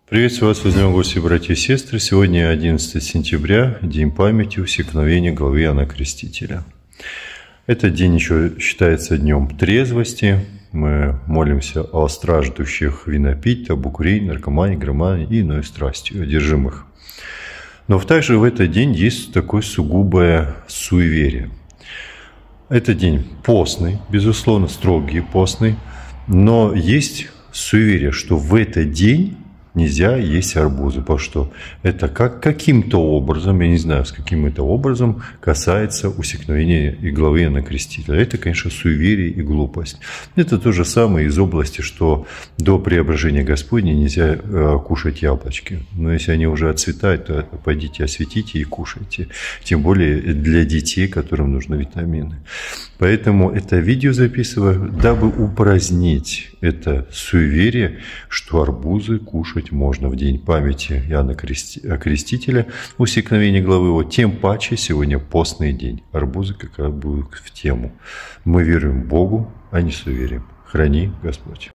Приветствую вас, возлюбленные гости, братья и сестры. Сегодня 11 сентября, день памяти усекновения главы Иоанна Крестителя. Этот день еще считается днем трезвости. Мы молимся о страждущих винопить, об укурении, наркомании, громании и иной страстью одержимых. Но также в этот день есть такое сугубое суеверие. Это день постный, безусловно, строгий постный, но есть суеверие, что в этот день нельзя есть арбузы, потому что это каким-то образом, я не знаю, с каким это образом касается усекновения и главы Иоанна Крестителя. Это, конечно, суеверие и глупость. Это то же самое из области, что до преображения Господня нельзя кушать яблочки. Но если они уже отцветают, то пойдите осветите и кушайте. Тем более для детей, которым нужны витамины. Поэтому это видео записываю, дабы упразднить это суеверие, что арбузы кушать можно в день памяти Иоанна Крестителя, усекновения главы его, тем паче сегодня постный день. Арбузы как раз будут в тему. Мы веруем Богу, а не суеверием. Храни Господь.